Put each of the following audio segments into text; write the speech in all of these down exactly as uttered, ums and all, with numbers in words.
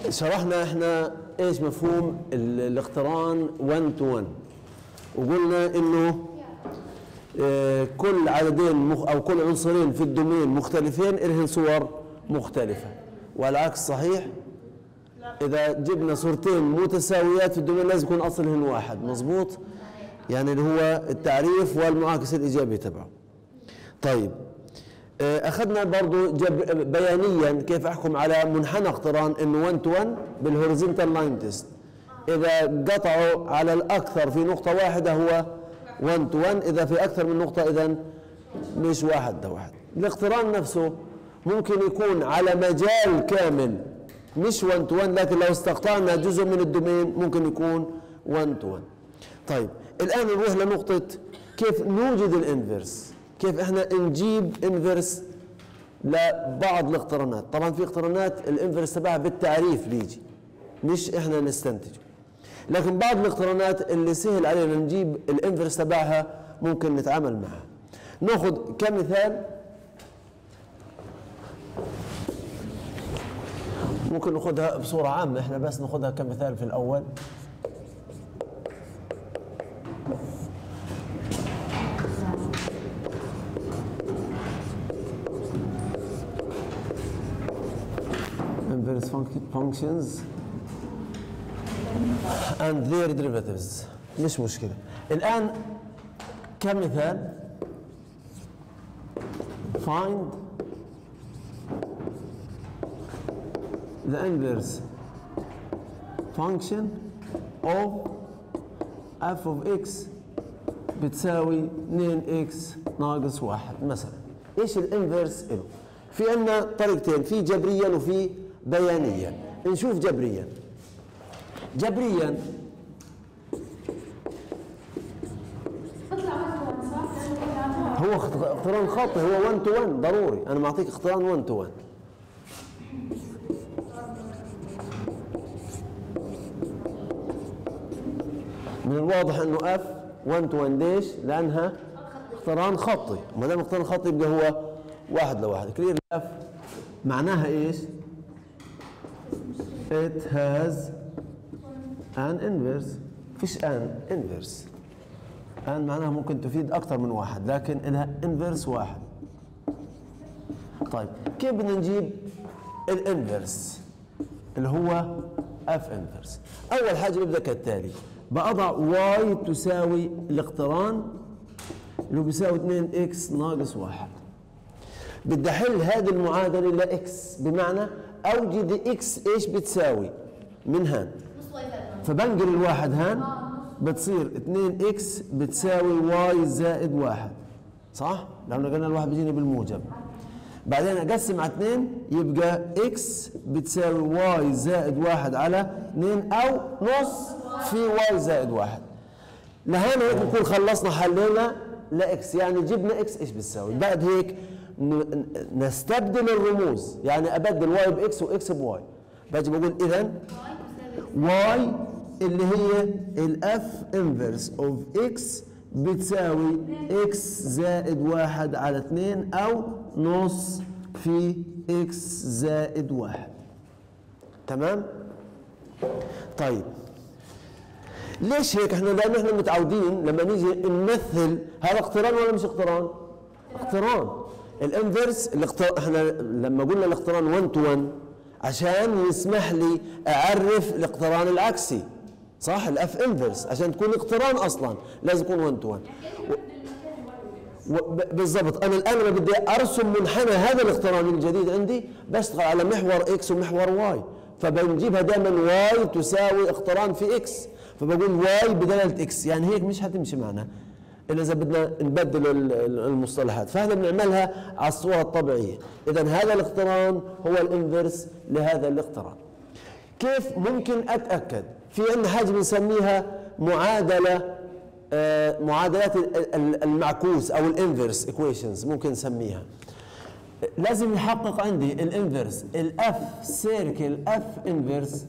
شرحنا احنا ايش مفهوم الاقتران واحد تو واحد، وقلنا انه اه كل عددين مخ او كل عنصرين في الدومين مختلفين لهم صور مختلفة، والعكس صحيح؟ اذا جبنا صورتين متساويات في الدومين لازم يكون اصلهن واحد، مظبوط؟ يعني اللي هو التعريف والمعاكس الايجابي تبعه. طيب اخذنا برضو جب بيانيا كيف احكم على منحنى اقتران انه واحد تو واحد بالهوريزونتال لاين تيست. اذا قطعوا على الاكثر في نقطة واحدة هو واحد تو واحد، اذا في اكثر من نقطة اذا مش واحد ده واحد. الاقتران نفسه ممكن يكون على مجال كامل مش واحد تو واحد، لكن لو استقطعنا جزء من الدومين ممكن يكون واحد تو واحد. طيب الان نروح لنقطة كيف نوجد الانفرس، كيف احنا نجيب انفرس لبعض الاقترانات. طبعا في اقترانات الانفرس تبعها بالتعريف بيجي مش احنا نستنتجه، لكن بعض الاقترانات اللي سهل علينا نجيب الانفرس تبعها ممكن نتعامل معها. ناخذ كمثال، ممكن ناخذها بصورة عامة، احنا بس ناخذها كمثال في الاول. inverse functions and their derivatives. مش مشكلة. الآن كمثال find the inverse function of f of x بتساوي اثنين إكس ناقص واحد مثلا. ايش الانفرس له؟ في عندنا طريقتين، في جبريا وفي بيانيا. نشوف جبريا. جبريا هو اقتران خطي، هو واحد تو واحد ضروري، انا معطيك اقتران واحد تو واحد. من الواضح انه اف واحد تو واحد، ليش؟ لانها اقتران خطي، وما دام اقتران خطي يبقى هو واحد لواحد. كلير اف معناها ايش؟ it has an inverse. فيش an inverse. an معناها ممكن تفيد اكثر من واحد، لكن لها inverse واحد. طيب كيف بدنا نجيب الانفرس اللي هو f inverse؟ اول حاجه ببدا كالتالي، بضع y تساوي الاقتران اللي بيساوي اثنين إكس ناقص واحد. بدي احل هذه المعادله لاكس، بمعنى اوجد اكس ايش بتساوي من هان، فبنقل الواحد هان بتصير اثنين إكس بتساوي واي زائد واحد، صح؟ لو نقلنا الواحد بيجيني بالموجب، بعدين اقسم على اثنين يبقى اكس بتساوي واي زائد واحد على اثنين او نص في واي زائد واحد. لهنا هيك نكون خلصنا حلينا لاكس، يعني جبنا اكس ايش بتساوي. بعد هيك نستبدل الرموز، يعني ابدل واي باكس واكس بواي. باجي بقول اذا واي اللي هي الاف انفرس اوف اكس بتساوي اكس زائد واحد على اثنين او نص في اكس زائد واحد. تمام؟ طيب ليش هيك؟ احنا لان احنا متعودين لما نيجي نمثل هذا اقتران ولا مش اقتران؟ اقتران. الانفرس الاقتران، احنا لما قلنا الاقتران واحد تو واحد عشان يسمح لي اعرف الاقتران العكسي، صح؟ الاف انفرس عشان تكون اقتران اصلا لازم يكون واحد تو واحد. بالضبط. انا الان لما بدي ارسم منحنى هذا الاقتران الجديد عندي بشتغل على محور اكس ومحور واي، فبنجيبها دائما واي تساوي اقتران في اكس، فبقول واي بدلاله اكس، يعني هيك مش هتمشي معنا الا اذا بدنا نبدل المصطلحات، فاحنا بنعملها على الصوره الطبيعيه. اذا هذا الاقتران هو الانفرس لهذا الاقتران. كيف ممكن اتاكد؟ في عندنا حاجه بنسميها معادله آه معادلات المعكوس او الانفرس ايكويشنز ممكن نسميها. لازم يحقق عندي الانفرس الاف سيركل اف انفرس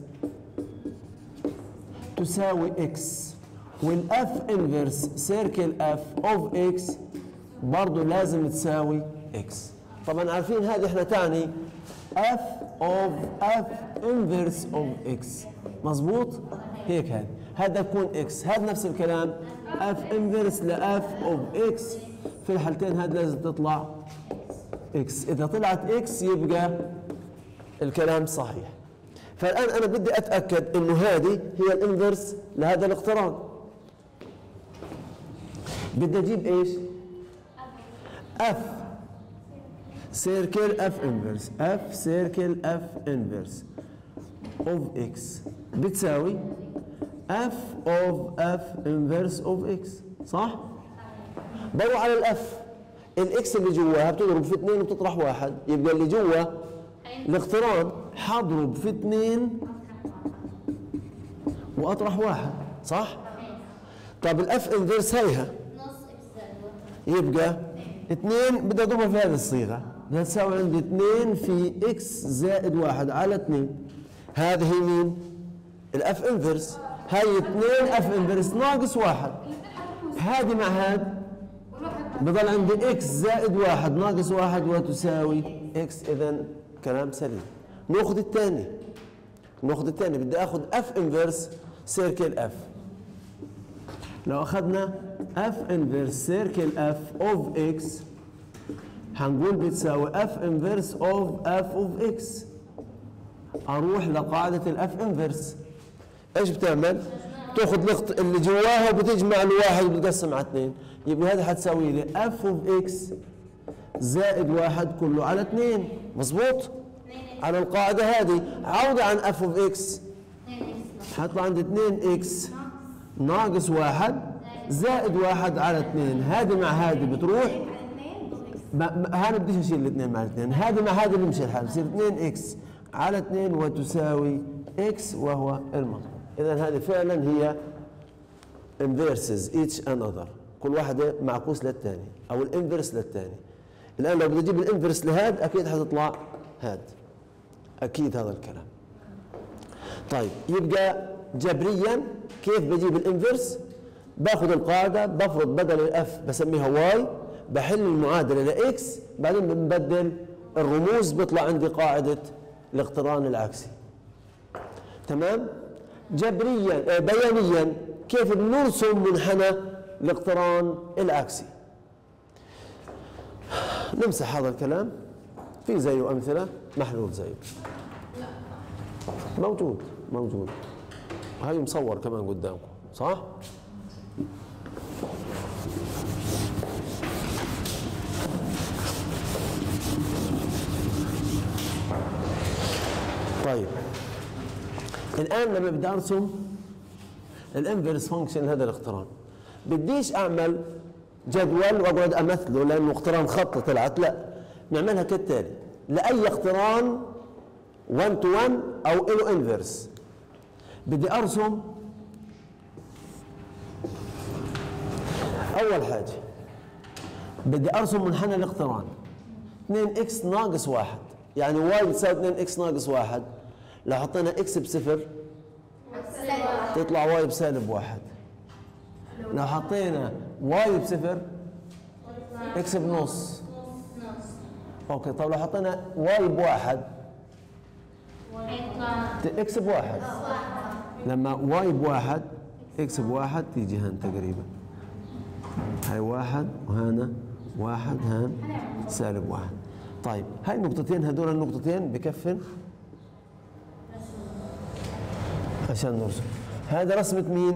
تساوي اكس، والاف انفرس سيركل اف اوف اكس برضه لازم تساوي اكس. طبعا عارفين هذه احنا تعني اف اوف اف انفرس اوف اكس. مظبوط؟ هيك هذا هذا يكون اكس، هذا نفس الكلام اف انفرس لاف اوف اكس، في الحالتين هذا لازم تطلع اكس، اذا طلعت اكس يبقى الكلام صحيح. فالان انا بدي اتاكد انه هذه هي الانفرس لهذا الاقتران. بدي اجيب ايش؟ اف سيركل اف انفرس، اف سيركل اف انفرس اوف اكس بتساوي اف اوف اف انفرس اوف اكس، صح؟ بروح على الاف، الاكس اللي جواها بتضرب في اثنين وبتطرح واحد، يبقى اللي جوا الاقتران حضرب في اثنين واطرح واحد، صح؟ طب الاف انفرس هيها يبقى اثنين بدي اضربها في هذه الصيغه، بدها تساوي عندي اثنين في اكس زائد واحد على اثنين. هذه هي مين؟ الاف انفرس، هاي اثنين اف انفرس ناقص واحد، هذه مع هذا بضل عندي اكس زائد واحد ناقص واحد وتساوي اكس، اذا كلام سليم. ناخذ الثاني، ناخذ الثاني بدي اخذ اف انفرس سيركل اف. لو اخذنا اف انفرس سيركل اف اوف اكس هنقول بتساوي اف انفرس اوف اف اوف اكس. اروح لقاعده الاف انفرس، ايش بتعمل؟ بتاخذ الاخت اللي جواها وبتجمع الواحد وبتقسم على اثنين، يبقى هذا حتساوي لي اف اوف اكس زائد واحد كله على اثنين، مظبوط؟ على القاعده هذه عوضه عن اف اوف اكس حطلع عندي اثنين اكس ناقص واحد زائد واحد على اثنين، هذه مع هذه بتروح، هذا بديش اشيل الاثنين مع الاثنين، هذه مع هذه بمشي الحال، بصير اثنين اكس على اثنين وتساوي اكس وهو المطلوب. اذا هذه فعلا هي inverses each another، كل واحده معكوس للثاني او الانفرس للثاني. الان لو بدي اجيب الانفرس لهذا اكيد حتطلع هذا، اكيد هذا الكلام. طيب يبقى جبريا كيف بجيب الانفرس؟ باخذ القاعده بفرض بدل الاف بسميها واي، بحل المعادله لاكس، بعدين بنبدل الرموز بيطلع عندي قاعده الاقتران العكسي. تمام؟ جبريا بيانيا كيف بنرسم منحنى الاقتران العكسي؟ نمسح هذا الكلام، في زيه امثله، محلول زيه موجود موجود، هاي مصور كمان قدامكم، صح؟ طيب الان لما بدي ارسم الانفرس فانكشن هذا الاقتران، بديش اعمل جدول واقعد امثله لانه اقتران خط طلعت، لا، نعملها كالتالي. لاي اقتران واحد تو واحد او له انفرس بدي ارسم اول حاجه بدي ارسم منحنى الاقتران اثنين اكس ناقص واحد، يعني واي بتساوي اثنين اكس ناقص واحد، لو حطينا اكس بصفر تطلع واي بسالب واحد، لو حطينا واي بصفر اكس بنص، اوكي. طب لو حطينا واي بواحد اكس بواحد، لما واي بواحد اكس بواحد تيجي هان تقريبا، هاي واحد وهنا واحد، هان سالب واحد. طيب هاي النقطتين هدول النقطتين بكفن عشان نرسم. هذا رسمة مين؟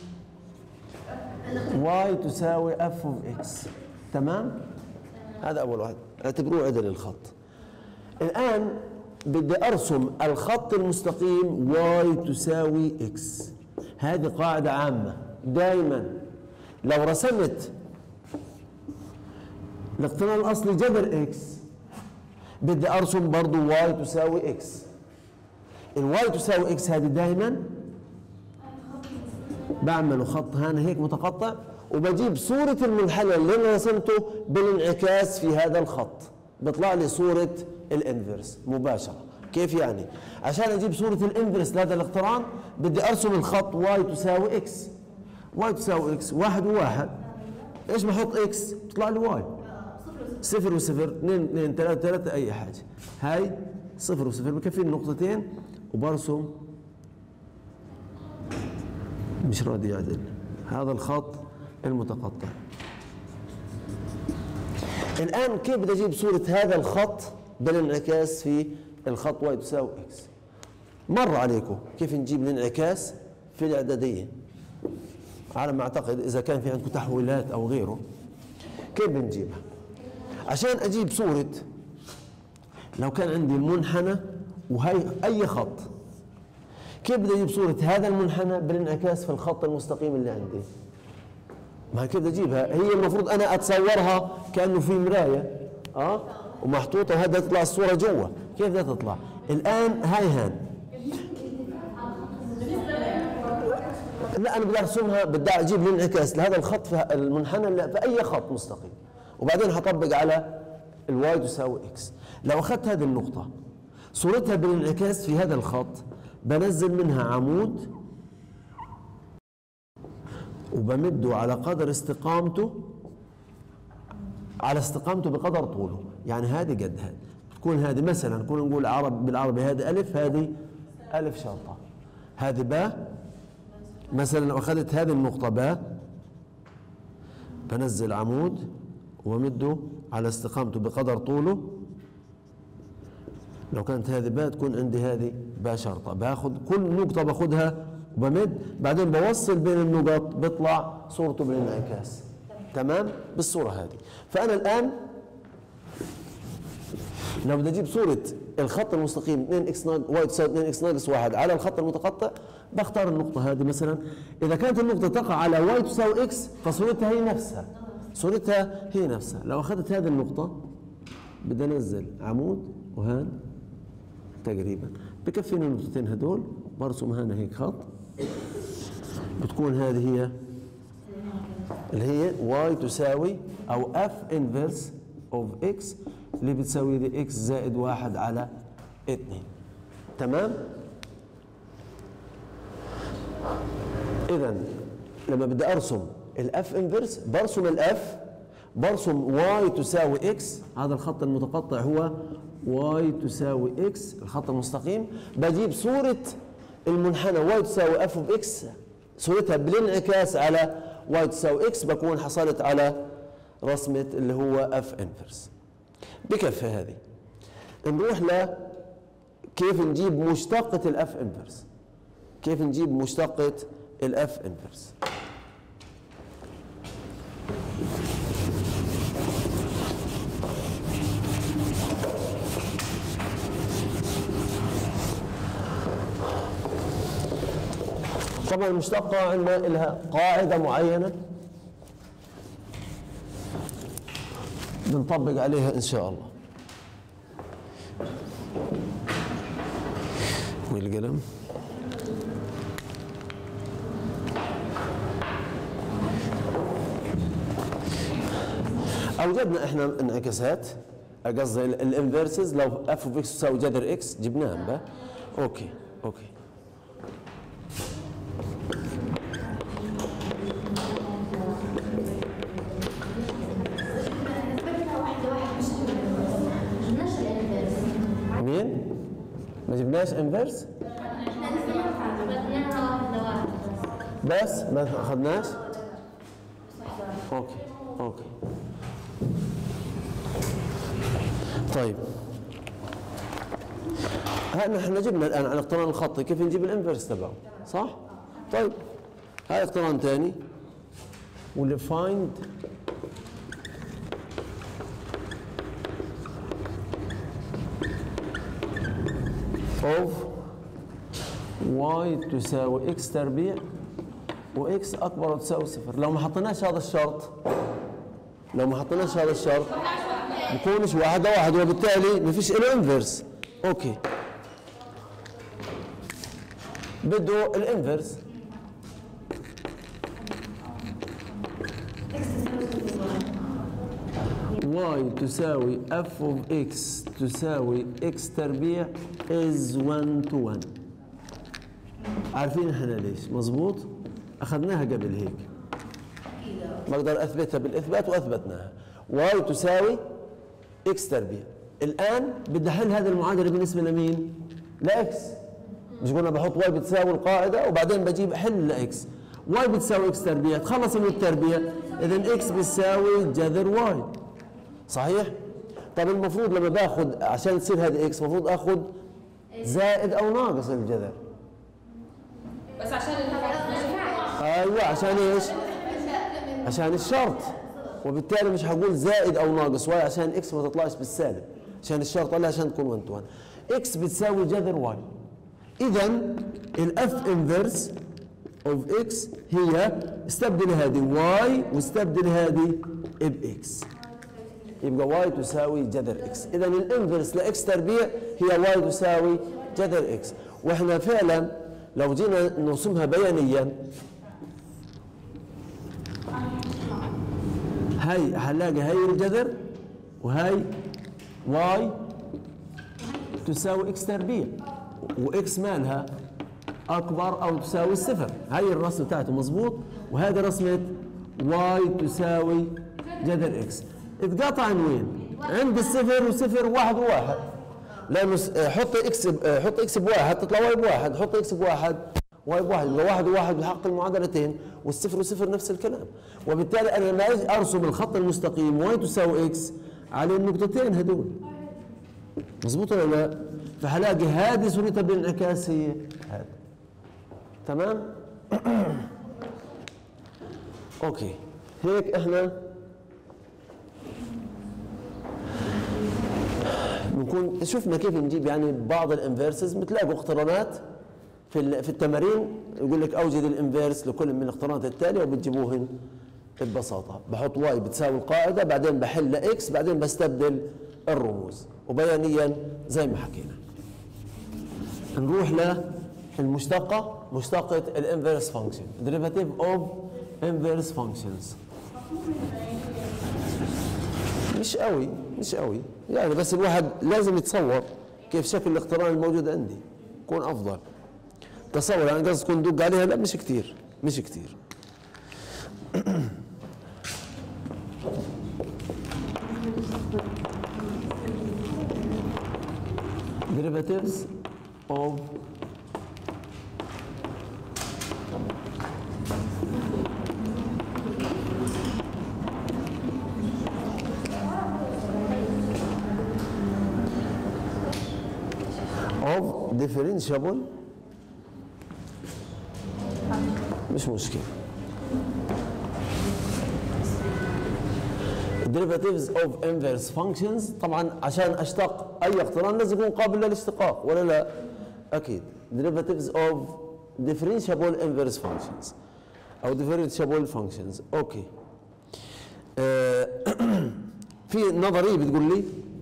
واي تساوي اف اوف اكس، تمام؟ هذا أول واحد، اعتبروه عدل الخط. الآن بدي أرسم الخط المستقيم واي تساوي اكس، هذه قاعدة عامة، دائما لو رسمت الاقتران الأصلي جذر اكس بدي أرسم برضو واي تساوي اكس. الواي تساوي اكس هذه دائما بعمله خط هنا هيك متقطع، وبجيب صورة المنحنى اللي انا رسمته بالانعكاس في هذا الخط، بيطلع لي صورة الانفرس مباشرة. كيف يعني؟ عشان اجيب صورة الانفرس لهذا الاقتران بدي ارسم الخط واي تساوي اكس، واي تساوي اكس، واحد وواحد، ايش بحط اكس؟ بتطلع لي واي، صفر وصفر، اثنين اثنين ثلاثة ثلاثة، اي حاجة. هاي صفر وصفر بكفيني نقطتين وبرسم مش راضي يعدل هذا الخط المتقطع. الآن كيف بدي أجيب صورة هذا الخط بالانعكاس في الخط واي تساوي اكس؟ مر عليكم كيف نجيب الانعكاس في الإعدادية على ما أعتقد، إذا كان في عندكم تحويلات أو غيره. كيف بنجيبها؟ عشان أجيب صورة، لو كان عندي المنحنى وهي أي خط، كيف بدي أجيب صورة هذا المنحنى بالانعكاس في الخط المستقيم اللي عندي؟ ما كيف بدي أجيبها؟ هي المفروض أنا أتصورها كأنه في مراية أه ومحطوطة وهذا تطلع الصورة جوا. كيف بدها تطلع؟ الآن هاي هان، لا أنا بدي أرسمها، بدي أجيب الانعكاس لهذا الخط في المنحنى في أي خط مستقيم، وبعدين هطبق على الواي تساوي اكس. لو أخذت هذه النقطة صورتها بالانعكاس في هذا الخط، بنزل منها عمود وبمده على قدر استقامته، على استقامته بقدر طوله. يعني هذه قد هذه، تكون هذه مثلا نكون نقول عرب بالعربي هذه ألف، هذه ألف شرطة، هذه باء. مثلا لو أخذت هذه النقطة باء، بنزل عمود وبمده على استقامته بقدر طوله. لو كانت هذه باء تكون عندي هذه باء شرطة، باخذ كل نقطة باخذها وبمد، بعدين بوصل بين النقط بيطلع صورته بالانعكاس. تمام بالصورة هذه. فأنا الآن لو بدي أجيب صورة الخط المستقيم اثنين اكس واي تساوي اثنين اكس ناقص واحد على الخط المتقطع، بختار النقطة هذه مثلا. إذا كانت النقطة تقع على واي تساوي اكس فصورتها هي نفسها، صورتها هي نفسها. لو أخذت هذه النقطة بدي أنزل عمود وهان تقريبا بكفيني النقطتين هدول، برسم هنا هيك خط، بتكون هذه هي اللي هي واي تساوي او اف انفرس اوف اكس اللي بتساوي لي اكس زائد واحد على اثنين. تمام؟ اذا لما بدي ارسم الاف انفرس برسم الاف، برسم واي تساوي اكس، هذا الخط المتقطع هو واي تساوي اكس الخط المستقيم. بجيب صورة المنحنى واي تساوي اف اوف اكس، صورتها بالانعكاس على واي تساوي اكس، بكون حصلت على رسمة اللي هو اف انفرس. بكفي هذه. نروح ل كيف نجيب مشتقة الاف انفرس. كيف نجيب مشتقة الاف انفرس؟ طبعا المشتقة عندنا لها قاعدة معينة بنطبق عليها إن شاء الله. وين القلم؟ أوجدنا إحنا انعكاسات، قصدي الانفيرسز. لو اف اوف اكس تساوي جذر اكس جبناها بقى. أوكي أوكي. مين؟ ما جبناش انفرس؟ بس ما اخذناش؟ اوكي اوكي. طيب هلا احنا جبنا الان على الاقتران الخطي كيف نجيب الانفرس تبعه، صح؟ طيب هاي اقتران ثاني، واللي فايند of y تساوي x تربيع و x أكبر أو تساوي صفر. لو ما حطيناش هذا الشرط، لو ما حطيناش هذا الشرط بكونش واحد واحد، وبالتالي ما فيش له انفرس. اوكي بده الانفرس. y تساوي f of x تساوي x تربيع is one to one. عارفين احنا ليش؟ مظبوط؟ اخذناها قبل هيك، بقدر اثبتها بالاثبات واثبتناها. y تساوي x تربيع الان بدي احل هذه المعادله بالنسبه لمين؟ لاكس. مش قلنا بحط واي بتساوي القاعده وبعدين بجيب احل لاكس. واي بتساوي اكس تربيع، تخلص من التربيع، اذا اكس بتساوي جذر واي. صحيح؟ طب المفروض لما باخذ عشان تصير هذه اكس المفروض اخذ زائد او ناقص الجذر. بس عشان ايوه عشان ايش؟ عشان الشرط، وبالتالي مش هقول زائد او ناقص واي عشان اكس ما تطلعش بالسالب، عشان الشرط عليها عشان تكون واحد تو واحد. اكس بتساوي جذر واي. اذا الاف انفرس اوف اكس هي استبدل هذه واي واستبدل هذه باكس، يبقى واي تساوي جذر اكس. اذا الانفرس لاكس تربيع هي واي تساوي جذر اكس. واحنا فعلا لو جينا نرسمها بيانيا هاي هنلاقي هاي الجذر وهاي واي تساوي اكس تربيع، واكس مالها اكبر او تساوي الصفر. هاي الرسمه بتاعته مظبوط، وهذه رسمه واي تساوي جذر اكس. اتقاطعن وين؟ عند الصفر وصفر واحد وواحد، لانه حط اكس حط اكس بواحد تطلع واي بواحد، حط اكس بواحد واي بواحد، يبقى واحد وواحد بحق المعادلتين، والصفر وصفر نفس الكلام. وبالتالي انا لما اجي ارسم الخط المستقيم واي تساوي اكس على النقطتين هدول، مظبوط ولا لا؟ فهلاقي هذه صورتها بالانعكاس هي هذه. تمام؟ اوكي، هيك احنا بنكون شفنا كيف نجيب يعني بعض الانفيرسز. بتلاقوا اقترانات في في التمارين يقول لك اوجد الانفيرس لكل من الاقترانات التاليه وبتجيبوهن ببساطه. بحط واي بتساوي القاعده، بعدين بحل اكس، بعدين بستبدل الرموز، وبيانيا زي ما حكينا. نروح للمشتقه، مشتقه الانفيرس فانكشن، ديريفاتيف اوف انفيرس فانكشنز. مش قوي مش قوي يعني، بس الواحد لازم يتصور كيف شكل الاقتران الموجود عندي يكون افضل. تصور يعني قصدي تكون دق عليها، لا مش كثير مش كثير. derivatives of of differentiable مش مشكلة. derivatives of inverse functions، طبعا عشان اشتق اي اقتران لازم يكون قابل للاشتقاق ولا لا؟ اكيد. derivatives of differentiable inverse functions او differentiable functions. اوكي. آه في نظرية بتقول لي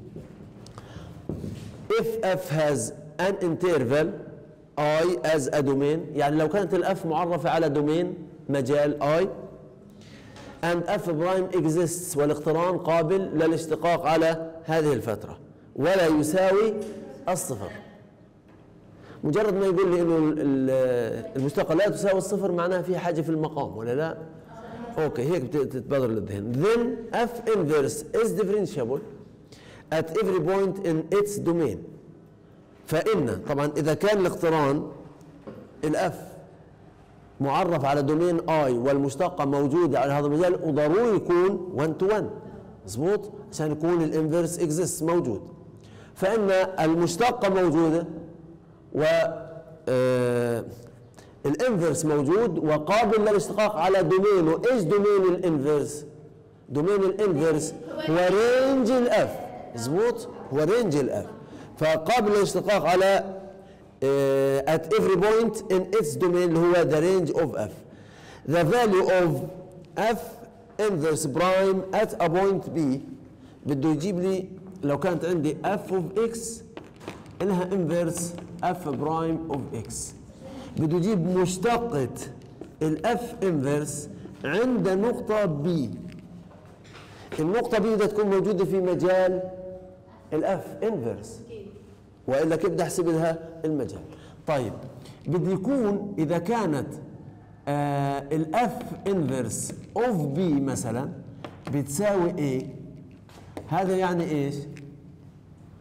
if f has an interval I as a domain، يعني لو كانت الاف معرفة على دومين مجال I and f prime exists، والاقتران قابل للاشتقاق على هذه الفترة ولا يساوي الصفر. مجرد ما يقول لي انه المشتقة لا تساوي الصفر معناها في حاجة في المقام ولا لا؟ اوكي، هيك بتتبادر للذهن. then f inverse is differentiable at every point in its domain. فإن طبعا إذا كان الاقتران الاف معرف على دومين I والمشتقة موجودة على هذا المجال، وضروري يكون واحد تو واحد، مظبوط؟ عشان يكون الانفيرس اكزيست موجود. فإن المشتقة موجودة و آه الانفيرس موجود وقابل للاشتقاق على دومينه. ايش دومين الانفيرس؟ دومين الانفيرس هو رينج الاف، مظبوط؟ هو رينج الاف، فقابل للاشتقاق على uh, at every point in its domain اللي هو the range of f. The value of f inverse prime at a point b بده يجيب لي لو كانت عندي f of x إلها inverse f prime of x، بده يجيب مشتقة ال f inverse عند نقطة b. النقطة b بدها تكون موجودة في مجال ال f inverse، والا كيف بدي احسب لها المجال؟ طيب بدي يكون اذا كانت آه الاف انفرس اوف بي مثلا بتساوي ايه؟ هذا يعني ايش؟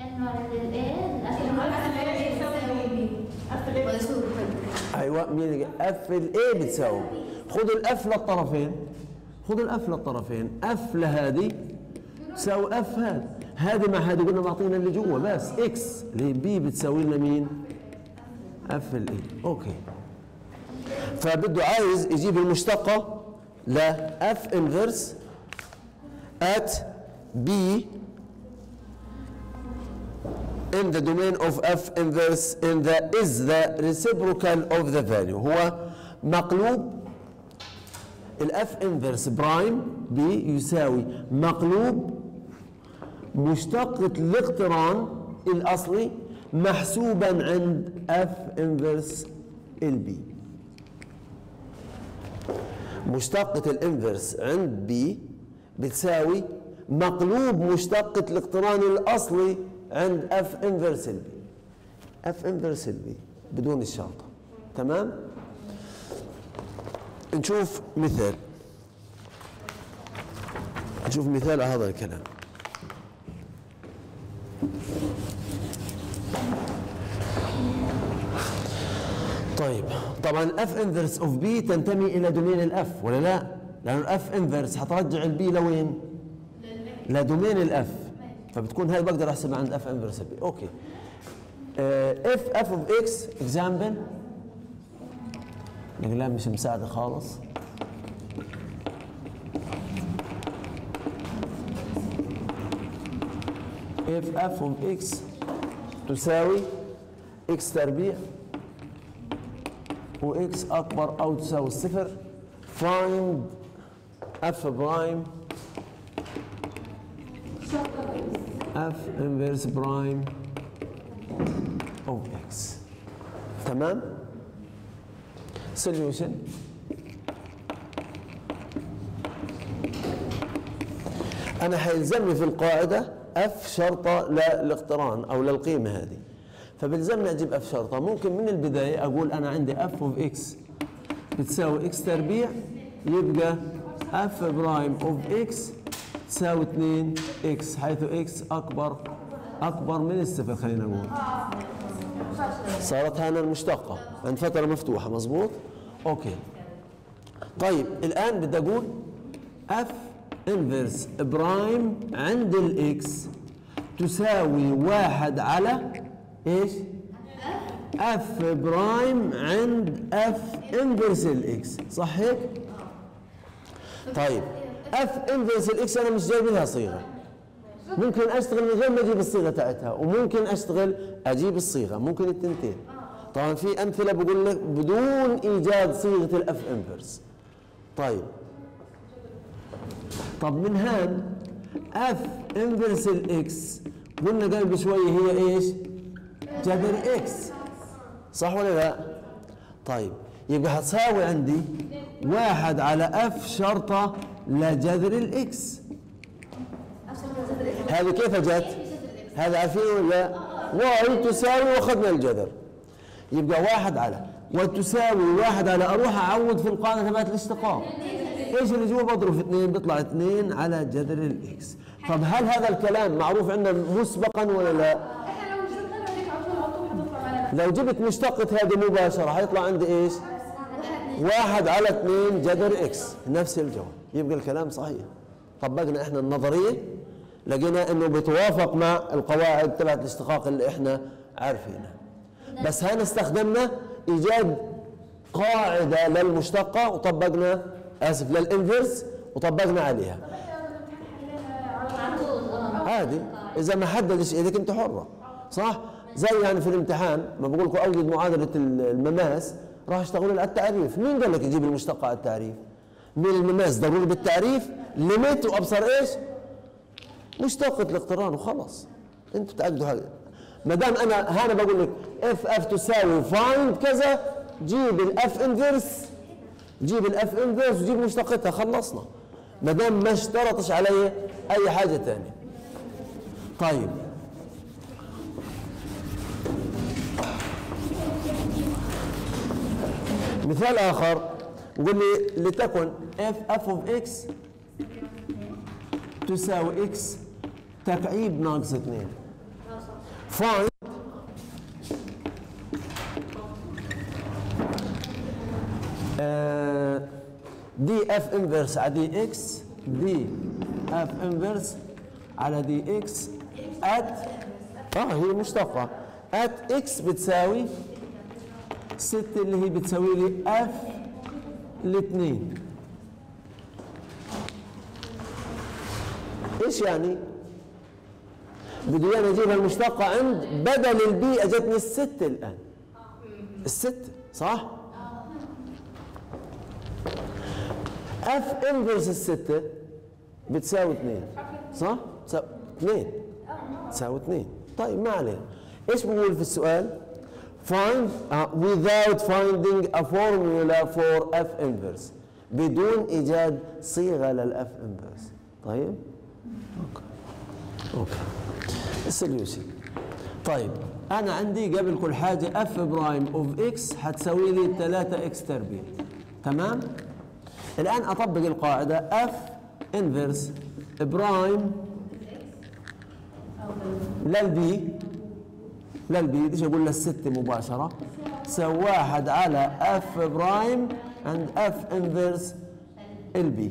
ايوه مين اف الاي بتساوي، خذوا الاف للطرفين، خذوا الاف للطرفين، اف لهذه تساوي اف هذه، هذه مع هذه قلنا معطينا اللي جوا بس اكس اللي بي بتساوي لنا مين؟ اف الاي. اوكي، فبده عايز يجيب المشتقه ل اف انفرس at b in the domain of f inverse in the is the reciprocal of the value. هو مقلوب الاف انفرس برايم b يساوي مقلوب مشتقة الاقتران الاصلي محسوبا عند f انفرس البي. مشتقة الانفرس عند b بتساوي مقلوب مشتقة الاقتران الاصلي عند اف انفرس البي. اف انفرس البي بدون الشرطة. تمام؟ نشوف مثال، نشوف مثال على هذا الكلام. طيب طبعا الاف انفرس اوف بي تنتمي الى دومين الاف ولا لا؟ لانه الاف انفرس حترجع البي لوين؟ لدومين الاف، فبتكون هاي بقدر احسبها عند اف انفرس البي. اوكي، اف اف اوف اكس اكزامبل، الكلام مش مساعده خالص. اف اف اوف اكس تساوي اكس تربيع واكس اكبر او تساوي الصفر. find اف برايم اف انفرس برايم اوف اكس. تمام؟ solution انا حيلزمني في القاعده اف شرطه للاقتران او للقيمه هذه، فبلزمني اجيب اف شرطه. ممكن من البدايه اقول انا عندي اف اوف اكس بتساوي اكس تربيع، يبقى اف برايم اوف اكس تساوي اثنين اكس، حيث اكس اكبر اكبر من الصفر. خلينا نقول صارت هنا المشتقه عند فتره مفتوحه. مظبوط؟ اوكي. طيب الان بدي اقول اف انفرس برايم عند الاكس تساوي واحد على ايش؟ اف برايم عند اف انفرس الاكس. صح هيك؟ طيب اف انفرس الاكس انا مش جايب لها صيغه، ممكن اشتغل من غير ما اجيب الصيغه تاعتها، وممكن اشتغل اجيب الصيغه، ممكن التنتين. طبعا في امثله بقول لك بدون ايجاد صيغه الاف انفرس. طيب طب من هان اف انفرس الاكس قلنا قبل بشويه هي ايش؟ جذر اكس، صح ولا لا؟ طيب يبقى هتساوي عندي واحد على اف شرطه لجذر الاكس. هذه كيف جت؟ هذا عارفين ولا؟ واي تساوي واخذنا الجذر، يبقى واحد على وتساوي واحد على اروح اعوض في القاعده تبعت الاشتقاق. ايش اللي جوا بضرب في اثنين بيطلع اثنين على جذر الاكس. طب هل هذا الكلام معروف عندنا مسبقا ولا لا؟ لو جبت مشتقة هذه مباشرة حيطلع عندي ايش؟ واحد على اثنين جذر اكس، نفس الجواب. يبقى الكلام صحيح. طبقنا احنا النظرية لقينا انه بيتوافق مع القواعد تبعت الاشتقاق اللي احنا عارفينها. بس هنا استخدمنا ايجاد قاعدة للمشتقة وطبقنا اسف للانفرس وطبقنا عليها. عادي اذا ما حددش ايدك انت حرة، صح؟ زي يعني في الامتحان ما بقول لكم اوجد معادله المماس راح اشتغلوا على التعريف. مين قال لك يجيب المشتقه على التعريف؟ من المماس ضروري بالتعريف ليميت وابصر ايش؟ مشتقه الاقتران وخلص. انتوا بتعدوا هذا. ما دام انا هنا بقول لك اف اف تساوي فايند كذا، جيب الاف انفرس، جيب الاف انفرس وجيب مشتقتها، خلصنا. ما دام ما اشترطش علي اي حاجه ثانيه. طيب مثال آخر يقول لي لتكن اف اف اوف اكس تساوي اكس تكعيب ناقص اثنين. find آه دي اف انفرس على دي اكس، دي اف انفرس على دي اكس ات اه هي مشتقة ات اكس بتساوي ستة اللي هي بتساوي لي اف الاثنين. ايش يعني؟ بدي انا اجيب المشتقة عند بدل البي اجتني الستة الان. الستة صح؟ اف انفرس الستة بتساوي اثنين صح؟ تساوي اثنين تساوي اثنين. طيب ما علينا. ايش بقول في السؤال؟ find uh, without finding a formula for f inverse، بدون ايجاد صيغة للاف انفرس. طيب؟ اوكي. اوكي. السوليوشن. طيب انا عندي قبل كل حاجة اف برايم اوف اكس حتساوي لي ثلاثة اكس تربيع. تمام؟ الآن أطبق القاعدة f inverse برايم للبي للبي ليش أقول للستة مباشرة تساوي واحد على f برايم عند f inverse البي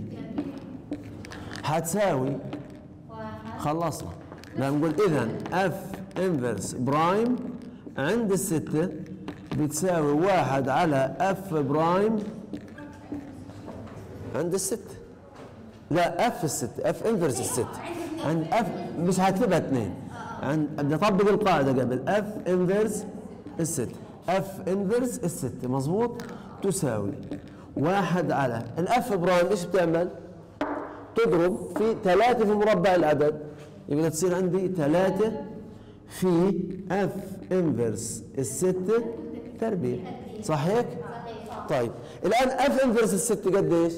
هتساوي خلصنا. لما نقول إذن f inverse برايم عند الستة بتساوي واحد على f برايم عند الستة. لا اف الستة اف انفرس الستة عند اف مش هكتبها اثنين. عند بدي اطبق القاعدة قبل اف انفرس الستة اف انفرس الستة مظبوط تساوي واحد على الاف برايم. ايش بتعمل؟ تضرب في ثلاثة في مربع العدد يبقى تصير عندي ثلاثة في اف انفرس الستة تربيع صح هيك؟ طيب الان اف انفرس الستة قديش؟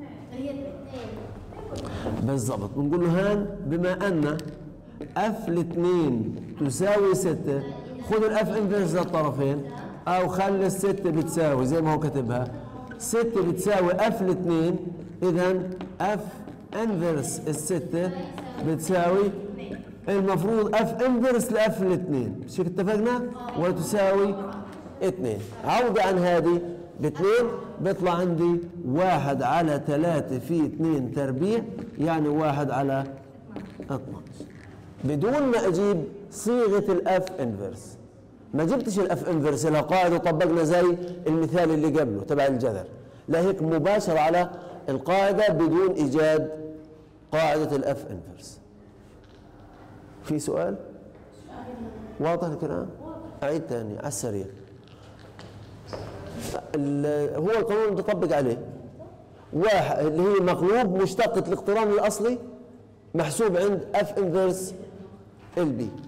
بالضبط. بنقول له هان بما ان اف الاثنين تساوي ستة خذ الاف انفرس للطرفين او خلي الستة بتساوي زي ما هو كاتبها ستة بتساوي اف الاثنين. اذا اف انفرس الستة بتساوي المفروض اف انفرس لاف الاثنين مش هيك اتفقنا؟ وتساوي اثنين. عودة عن هذه باثنين بيطلع عندي واحد على ثلاثة في اثنين تربيع يعني واحد على اثناشر بدون ما اجيب صيغة الاف انفرس. ما جبتش الاف انفرس لها قاعدة وطبقنا زي المثال اللي قبله تبع الجذر، لا هيك مباشرة على القاعدة بدون ايجاد قاعدة الاف انفرس. في سؤال؟ واضح الكلام؟ اعيد ثاني على السريع. هو القانون بتطبق عليه واحد اللي هي مقلوب مشتقة الاقتران الأصلي محسوب عند اف انفرس البي